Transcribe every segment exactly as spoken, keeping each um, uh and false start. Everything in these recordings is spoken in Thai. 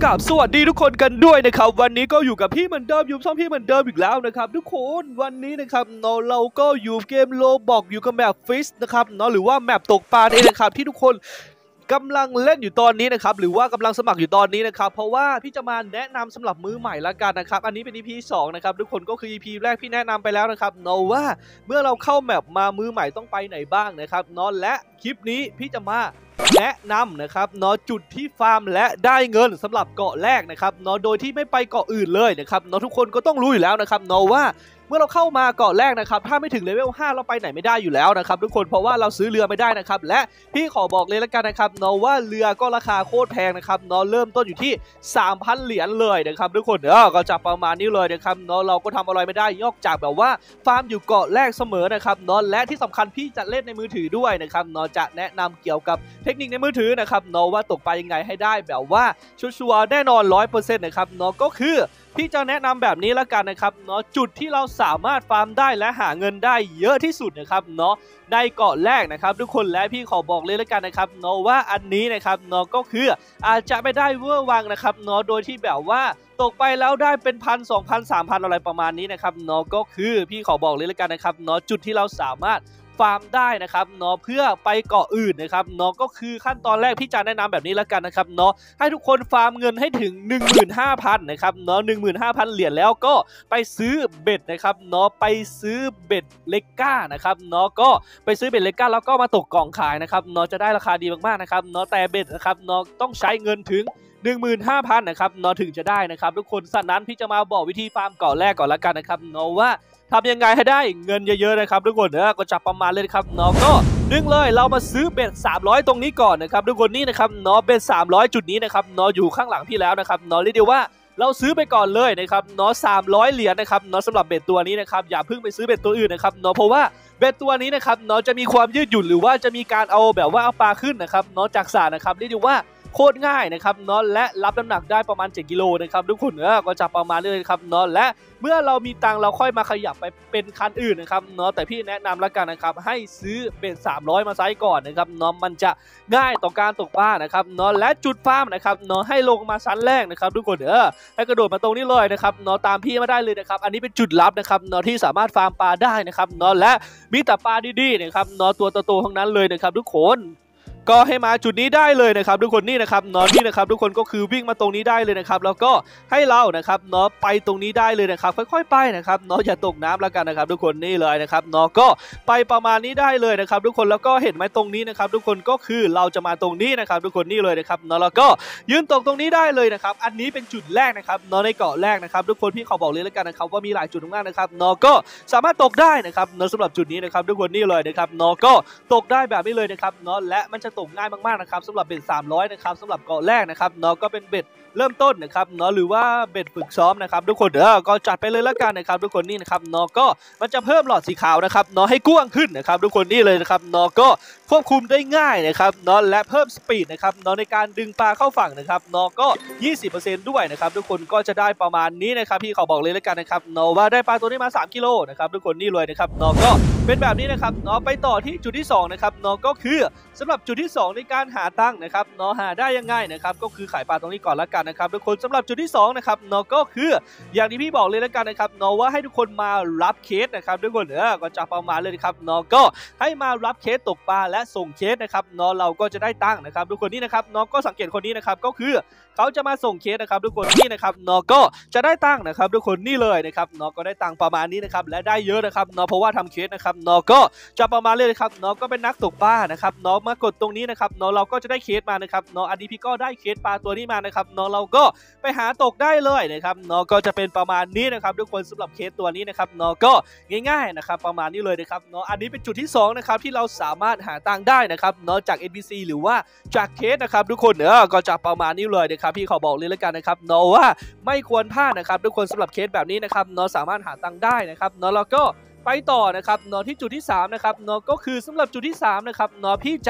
กับสวัสดีทุกคนกันด้วยนะครับวันนี้ก็อยู่กับพี่เหมือนเดิมอยู่ช่องพี่เหมือนเดิมอีกแล้วนะครับทุกคนวันนี้นะครับเนาะเราก็อยู่เกมโลบอกอยู่กับแมปฟิชนะครับเนาะหรือว่าแมปตกปลาเองนะครับที่ทุกคนกำลังเล่นอยู่ตอนนี้นะครับหรือว่ากำลังสมัครอยู่ตอนนี้นะครับเพราะว่าพี่จะมาแนะนำสำหรับมือใหม่ละกันนะครับอันนี้เป็น อี พี สองนะครับทุกคนก็คือ อี พี แรกพี่แนะนำไปแล้วนะครับเนาะว่าเมื่อเราเข้าแมปมามือใหม่ต้องไปไหนบ้างนะครับเนาะและคลิปนี้พี่จะมาแนะนำนะครับเนาะจุดที่ฟาร์มและได้เงินสำหรับเกาะแรกนะครับเนาะโดยที่ไม่ไปเกาะอื่นเลยนะครับเนาะทุกคนก็ต้องรู้อยู่แล้วนะครับเนาะว่าเมื่อเราเข้ามาเกาะแรกนะครับถ้าไม่ถึงเลเวลห้าเราไปไหนไม่ได้อยู่แล้วนะครับทุกคนเพราะว่าเราซื้อเรือไม่ได้นะครับและพี่ขอบอกเลยละกันนะครับเนาะว่าเรือก็ราคาโคตรแพงนะครับเนาะเริ่มต้นอยู่ที่ สามพัน เหรียญเลยนะครับทุกคนเออก็จะประมาณนี้เลยนะครับเนาะเราก็ทำอะไรไม่ได้นอกจากแบบว่าฟาร์มอยู่เกาะแรกเสมอนะครับเนาะและที่สำคัญพี่จะเล่นในมือถือด้วยนะครับเนาะจะแนะนำเกี่ยวกับเทคนิคในมือถือนะครับเนาะว่าตกปลายังไงให้ได้แบบว่าชัวร์ๆแน่นอน ร้อยเปอร์เซ็นต์ นะครับเนาะก็คือพี่จะแนะนำแบบนี้แล้วกันนะครับเนาะจุดที่เราสามารถฟาร์มได้และหาเงินได้เยอะที่สุดนะครับเนาะในเกาะแรกนะครับทุกคนและพี่ขอบอกเลยแล้วกันนะครับเนาะว่าอันนี้นะครับเนาะก็คืออาจจะไม่ได้เวอร์วังนะครับเนาะโดยที่แบบว่าตกไปแล้วได้เป็นพันสองพันสามพันอะไรประมาณนี้นะครับเนาะก็คือพี่ขอบอกเลยแล้วกันนะครับเนาะจุดที่เราสามารถฟาร์มได้นะครับเนาะเพื่อไปเกาะอื่นนะครับเนาะก็คือขั้นตอนแรกพี่จะแนะนำแบบนี้แล้วกันนะครับเนาะให้ทุกคนฟาร์มเงินให้ถึง หนึ่งหมื่นห้าพัน นะครับเนาะ หนึ่งหมื่นห้าพัน เหรียญแล้วก็ไปซื้อเบ็ดนะครับเนาะไปซื้อเบ็ดเล็กก้านะครับเนาะก็ไปซื้อเบ็ดเล็กก้าแล้วก็มาตกกล่องขายนะครับเนาะจะได้ราคาดีมากๆนะครับเนาะแต่เบ็ดนะครับเนาะต้องใช้เงินถึง หนึ่งหมื่นห้าพัน นะครับเนาะถึงจะได้นะครับทุกคนฉะนั้นพี่จะมาบอกวิธีฟาร์มเกาะแรกก่อนละกันนะครับเนาะว่าทำยังไงให้ได้เงินเยอะๆนะครับทุกคนเออก็จับประมาณเลยครับเนาะก็นึ่งเลยเรามาซื้อเบ็ดสามร้อยตรงนี้ก่อนนะครับทุกคนนี่นะครับเนาะเบ็ดสามร้อยจุดนี้นะครับเนาะอยู่ข้างหลังพี่แล้วนะครับเนาะเรียกได้ว่าเราซื้อไปก่อนเลยนะครับเนาะสามร้อยเหรียญนะครับเนาะสำหรับเบ็ดตัวนี้นะครับอย่าเพิ่งไปซื้อเบ็ดตัวอื่นนะครับเนาะเพราะว่าเบ็ดตัวนี้นะครับเนาะจะมีความยืดหยุ่นหรือว่าจะมีการเอาแบบว่าเอาปลาขึ้นนะครับเนาะจากสระนะครับเรียกได้ว่าโคตรง่ายนะครับเนาะและรับน้ำหนักได้ประมาณเจ็ดกิโลนะครับทุกคนเออก็จะประมาณนี้เลยครับเนาะและเมื่อเรามีตังเราค่อยมาขยับไปเป็นคันอื่นนะครับเนาะแต่พี่แนะนำแล้วกันนะครับให้ซื้อเป็นสามร้อยมาไซส์ก่อนนะครับเนาะมันจะง่ายต่อการตกปลานะครับเนาะและจุดฟาร์มนะครับเนาะให้ลงมาชั้นแรกนะครับทุกคนเออให้กระโดดมาตรงนี้เลยนะครับเนาะตามพี่มาได้เลยนะครับอันนี้เป็นจุดลับนะครับเนาะที่สามารถฟาร์มปลาได้นะครับเนาะและมีแต่ปลาดีๆนะครับเนาะตัวโตๆทั้งนั้นเลยนะครับทุกคนก็ให้มาจุดนี้ได้เลยนะครับทุกคนนี่นะครับเนาะนี่นะครับทุกคนก็คือวิ่งมาตรงนี้ได้เลยนะครับแล้วก็ให้เรานะครับเนาะไปตรงนี้ได้เลยนะครับค่อยๆไปนะครับเนาะอย่าตกน้ำแล้วกันนะครับทุกคนนี่เลยนะครับเนาะก็ไปประมาณนี้ได้เลยนะครับทุกคนแล้วก็เห็นไหมตรงนี้นะครับทุกคนก็คือเราจะมาตรงนี้นะครับทุกคนนี่เลยนะครับเนาะแล้วก็ยืนตกตรงนี้ได้เลยนะครับอันนี้เป็นจุดแรกนะครับเนาะในเกาะแรกนะครับทุกคนพี่ขอบอกเลยแล้วกันนะครับว่ามีหลายจุดมากนะครับเนาะก็สามารถตกได้นะครับเนาะสำหรับจุดนี้นะครับทุกคนนี่เลยนะครับเนาะก็ตกได้แบบนี้เลยนะครับเนาะและมันจะตกง่ายมากๆนะครับสำหรับเบ็ดสามร้อยนะครับสำหรับเกาะแรกนะครับเนาะก็เป็นเบ็ดเริ่มต้นนะครับเนาะหรือว่าเบ็ดฝึกซ้อมนะครับทุกคนเออก็จัดไปเลยละกันนะครับทุกคนนี่นะครับเนาะก็มันจะเพิ่มหลอดสีขาวนะครับเนาะให้กว้างขึ้นนะครับทุกคนนี่เลยนะครับเนาะก็ควบคุมได้ง่ายนะครับเนาะและเพิ่มสปีดนะครับเนาะในการดึงปลาเข้าฝั่งนะครับเนาะก็ ยี่สิบเปอร์เซ็นต์ ด้วยนะครับทุกคนก็จะได้ประมาณนี้นะครับพี่เขาบอกเลยละกันนะครับเนาะว่าได้ปลาตัวนี้มาสามกิโลนะครับทุกคนนี่เลยนะครับเนาะก็เป็นแบบนี้นะครับเนาะไปต่อที่จุดที่สองนะครับเนาะก็คือสำหรับจุดที่สองในการหาตังค์นะครับเนาะหาได้ยังไงนะครับก็คือขายปลาตรงนี้ก่อนละกันนะครับทุกคนสำหรับจุดที่สองนะครับเนาะก็คืออย่างที่พี่บอกเลยละกันนะครับเนาะว่าให้ทุกคนมารับเคสนะครับทุกคนเออก็จะประมาณเลยครับเนาะก็ให้มารับเคสตกปลาและส่งเคสนะครับเนาะเราก็จะได้ตังค์นะครับทุกคนนี่นะครับเนาะก็สังเกตคนนี้นะครับก็คือเขาจะมาส่งเคสนะครับทุกคนนี่นะครับเนาะก็จะได้ตังค์นะครับทุกคนนี่เลยนะครับเนาะก็ได้ตังค์ประมาณนี้นะครับและได้เยอะนะครับเนาะเพราะว่าทำเคสนะครับเนาะก็จะประมาณเลยครับเนาะก็เป็นนักตกปลานะครับเนาะมากดตรงนี้นะครับเนาะเราก็จะได้เคสมานะครับเนาะอันนี้พี่ก็ได้เคสปลาตัวนี้มานะครับเนาะเราก็ไปหาตกได้เลยนะครับเนาะก็จะเป็นประมาณนี้นะครับทุกคนสำหรับเคสตัวนี้นะครับเนาะก็ง่ายๆนะครับประมาณนี้เลยนะครับเนาะอันนี้เป็นจุดที่สองนะครับที่เราสามารถหาตังค์ได้นะครับเนาะจาก เอ็น พี ซี หรือว่าจากเคสนะครับทุกคนเออก็จะประมาณนี้เลยนะครับพี่ขอบอกเลยแล้วกันนะครับเนาะว่าไม่ควรพลาดนะครับทุกคนสำหรับเคสแบบนี้นะครับเนาะสามารถหาตังค์ได้นะครับเนาะแล้วก็ไปต่อนะครับเนาะที่จุดที่สามนะครับเนาะก็คือสำหรับจุดที่สามนะครับเนาะพี่จะ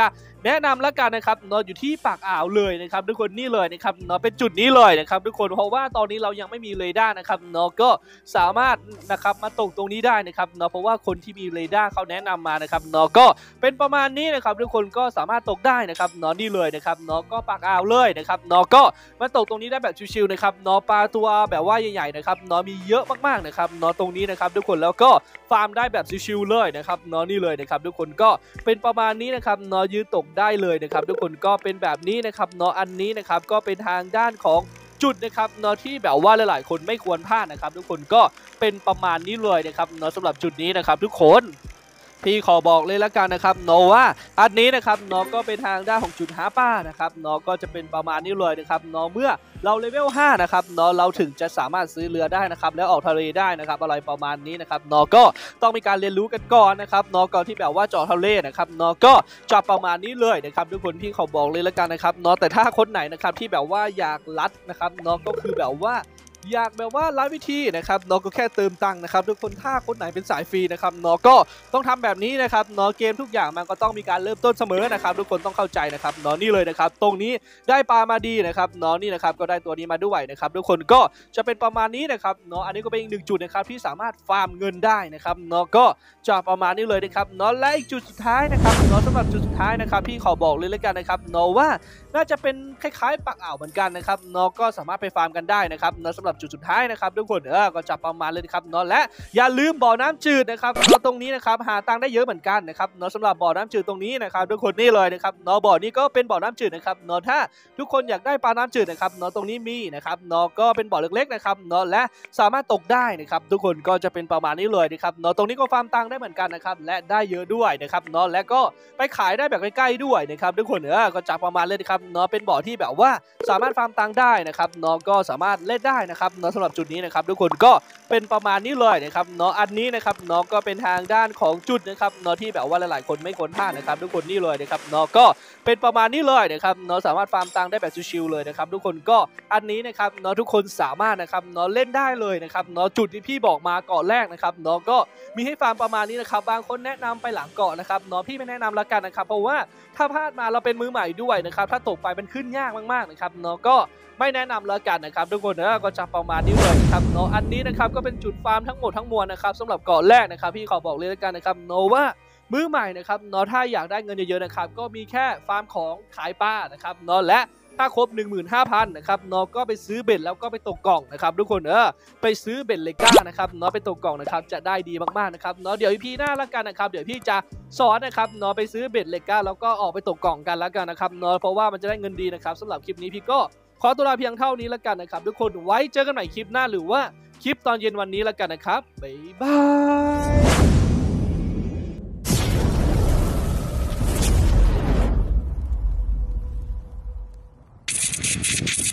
แนะนำแล้วกันนะครับเนาะอยู่ที่ปากอ่าวเลยนะครับทุกคนนี่เลยนะครับเนาะเป็นจุดนี้เลยนะครับทุกคนเพราะว่าตอนนี้เรายังไม่มีเรดาร์นะครับเนาะก็สามารถนะครับมาตกตรงนี้ได้นะครับเนาะเพราะว่าคนที่มีเรดาร์เขาแนะนำมานะครับเนาะก็เป็นประมาณนี้นะครับทุกคนก็สามารถตกได้นะครับเนาะนี่เลยนะครับเนาะก็ปากอ่าวเลยนะครับเนาะก็มาตกตรงนี้ได้แบบชิวๆนะครับเนาะปลาตัวแบบว่าใหญ่ๆนะครับเนาะมีเยอะมากๆนะครับเนาะตรงนี้นะครับทุกคนแล้วก็ฟาร์มได้แบบชิวๆเลยนะครับเนาะนี่เลยนะครับทุกคนก็เป็นประมาณนี้นะครับเนาะยืนตกได้เลยนะครับทุกคนก็เป็นแบบนี้นะครับเนาะอันนี้นะครับก็เป็นทางด้านของจุดนะครับเนาะที่แบบว่าหลายๆคนไม่ควรพลาดนะครับทุกคนก็เป็นประมาณนี้เลยนะครับเนาะสำหรับจุดนี้นะครับทุกคนพี่ขอบอกเลยละกันนะครับเนาะว่าอันนี้นะครับเนาะก็เป็นทางด้านของจุดหาป้านะครับเนาะก็จะเป็นประมาณนี้เลยนะครับเนาะเมื่อเราเลเวลห้านะครับเนาะเราถึงจะสามารถซื้อเรือได้นะครับแล้วออกทะเลได้นะครับอะไรประมาณนี้นะครับเนาะก็ต้องมีการเรียนรู้กันก่อนนะครับเนาะก่อนที่แบบว่าเจาะทะเลนะครับเนาะก็จะประมาณนี้เลยนะครับทุกคนพี่ขอบอกเลยละกันนะครับเนาะแต่ถ้าคนไหนนะครับที่แบบว่าอยากลัดนะครับเนาะก็คือแบบว่าอยากแบบว่าลัดวิธีนะครับเนาะก็แค่เติมตังค์นะครับทุกคนถ้าคนไหนเป็นสายฟรีนะครับเนาะก็ต้องทำแบบนี้นะครับเนาะเกมทุกอย่างมันก็ต้องมีการเริ่มต้นเสมอนะครับทุกคนต้องเข้าใจนะครับเนาะนี่เลยนะครับตรงนี้ได้ปลามาดีนะครับเนาะนี่นะครับก็ได้ตัวนี้มาด้วยนะครับทุกคนก็จะเป็นประมาณนี้นะครับเนาะอันนี้ก็เป็นอีกหนึ่งจุดนะครับที่สามารถฟาร์มเงินได้นะครับเนาะก็จะประมาณนี้เลยนะครับเนาะและอีกจุดสุดท้ายนะครับเนาะสำหรับจุดสุดท้ายนะครับพี่ขอบอกเลยแล้วกันนะครับเนาะว่าน่าจะเป็นคล้ายๆปากอ่าวเหมือนกันนะครับเนาะก็สามารถไปฟาร์มกันได้นะครับเนาะสำหรับจุดสุดท้ายนะครับทุกคนเออก็จะประมาณเลยนะครับเนาะและอย่าลืมบ่อน้ำจืดนะครับเนาะตรงนี้นะครับหาตังค์ได้เยอะเหมือนกันนะครับเนาะสำหรับบ่อน้ำจืดตรงนี้นะครับทุกคนนี่เลยนะครับเนาะบ่อนี้ก็เป็นบ่อน้ำจืดนะครับเนาะถ้าทุกคนอยากได้ปลาน้ำจืดนะครับเนาะตรงนี้มีนะครับเนาะก็เป็นบ่อเล็กๆนะครับเนาะและสามารถตกได้นะครับทุกคนก็จะเป็นประมาณนี้เลยนะครับเนาะตรงนี้ก็ฟาร์มตังค์ได้เหมือนกันนะครับและได้เยอะด้วยนะครับเนาะและก็ไปขายได้แบบใกล้ๆด้วยนะครับทุกคนเออก็จะประมาณเลยนะครับเนาะเป็นบ่อที่แบบว่าสามารถฟาร์มตังค์ได้นะครับเนาะก็สามารถเล่นได้นะครับเนาะสำหรับจุดนี้นะครับทุกคนก็เป็นประมาณนี้เลยนะครับเนาะอันนี้นะครับเนาะก็เป็นทางด้านของจุดนะครับเนาะที่แบบว่าหลายๆคนไม่ควรพลาดนะครับทุกคนนี่เลยนะครับเนาะก็เป็นประมาณนี้เลยนะครับเนาะสามารถฟาร์มตังค์ได้แบบชิวๆเลยนะครับทุกคนก็อันนี้นะครับเนาะทุกคนสามารถนะครับเนาะเล่นได้เลยนะครับเนาะจุดที่พี่บอกมาเกาะแรกนะครับเนาะก็มีให้ฟาร์มประมาณนี้นะครับบางคนแนะนำไปหลังเกาะนะครับเนาะพี่ไม่แนะนำละกันนะครับเพราะว่าถ้าพลาดมาเราเป็นมือใหม่ด้วยนะครับถ้าตกไปมันขึ้นยากมากๆนะครับเนาะก็ไม่แนะนำแล้วกันนะครับทุกคนนะก็จะประมาณนี้เลยนะครับเนาะอันนี้นะครับก็เป็นจุดฟาร์มทั้งหมดทั้งมวลนะครับสำหรับเกาะแรกนะครับพี่ขอบอกเลยแล้วกันนะครับเนาะว่ามือใหม่นะครับเนาะถ้าอยากได้เงินเยอะๆนะครับก็มีแค่ฟาร์มของขายปลานะครับเนาะและถ้าครบ หนึ่งหมื่นห้าพัน นะครับเนาะก็ไปซื้อเบ็ดแล้วก็ไปตกกล่องนะครับทุกคนเออไปซื้อเบ็ดเลก้านะครับเนาะไปตกกล่องนะครับจะได้ดีมากๆนะครับเนาะเดี๋ยวพี่หน้าละกันนะครับเดี๋ยวพี่จะสอนนะครับเนาะไปซื้อเบ็ดเลก้าแล้วก็ออกไปตกกล่องกันแล้วกันนะครับเนาะเพราะว่ามันจะได้เงินดีนะครับสำหรับคลิปนี้พี่ก็ขอตัวลาเพียงเท่านี้แล้วกันนะครับทุกคนไว้เจอกันใหม่คลิปหน้าหรือว่าคลิปตอนเย็นวันนี้แล้วกันนะครับบ๊ายบาย